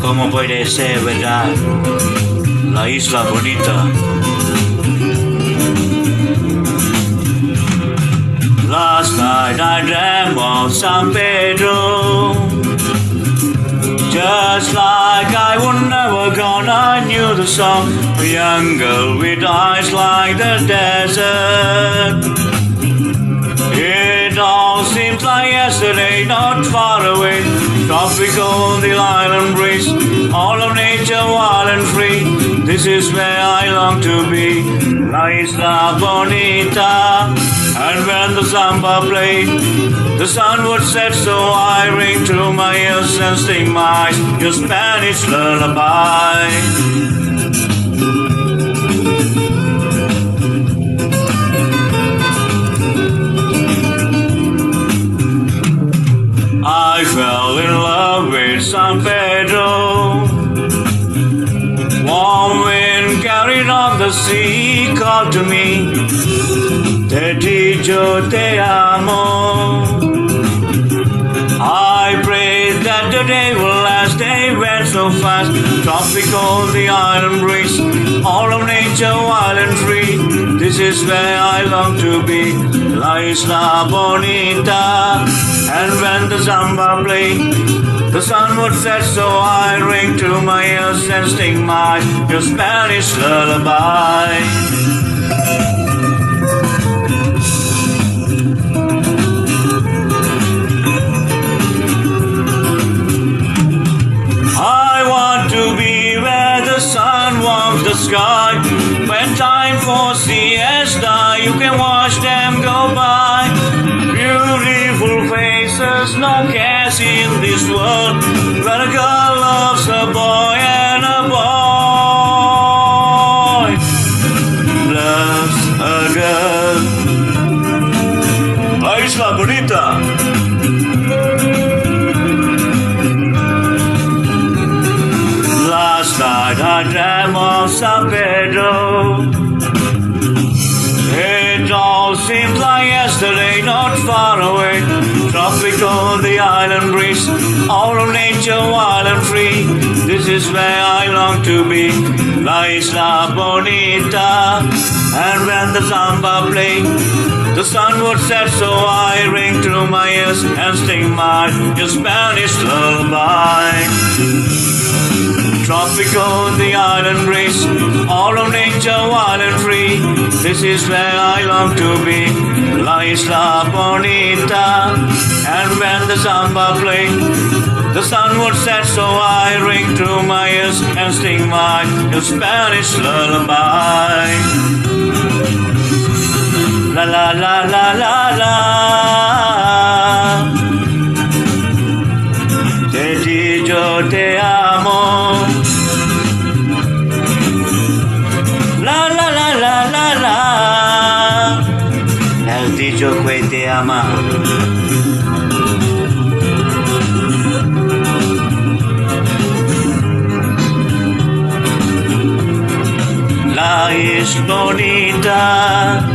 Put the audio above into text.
¿Cómo puede ser verdad? La Isla Bonita. Last night I dreamt of San Pedro. Just like I would never gone, I knew the song. A young girl with eyes like the desert. It all seems like yesterday, not far away. Tropical, the island breeze, all of nature wild and free. This is where I long to be, La Isla Bonita. And when the samba played, the sun would set, so I ring through my ears and sing my your Spanish lullaby. I fell in love with San Pedro. Warm wind carried on the sea, called to me, Te digo te amo. I prayed that the day will last, they went so fast. Tropical, the island breeze, all of nature wild and free. This is where I long to be, La Isla Bonita. And when the samba played, the sun would set, so I ring to my ears and sing my your Spanish lullaby. I want to be where the sun warms the sky. When time for siesta, you can watch them go by. Beautiful faces, no cares in this world. When a girl loves a boy and a boy loves a girl. La Isla Bonita. Last night I dreamt of San Pedro. It all seems like yesterday, not far away. Tropical, the island breeze, all of nature wild and free. This is where I long to be, La Isla Bonita. And when the samba played, the sun would set, so I ring through my ears and sing my your Spanish lullaby. Tropical, the island breeze, all of nature wild and free. This is where I long to be, La Isla Bonita. And when the samba played, the sun would set, so I ring through my ears and sing my your Spanish lullaby. La la la la la la. Te digo te amo. La la la la la la. El dicho que te ama. La Isla Bonita.